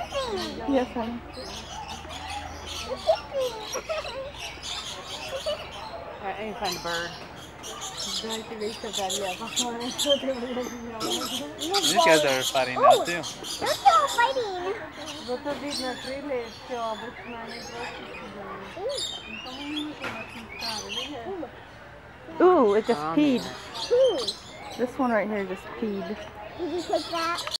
Yes, honey. Alright, I need to find a bird. These guys are fighting now too. They're still fighting. Ooh, it just Oh, peed. Ooh. This one right here just peed. Did you take that?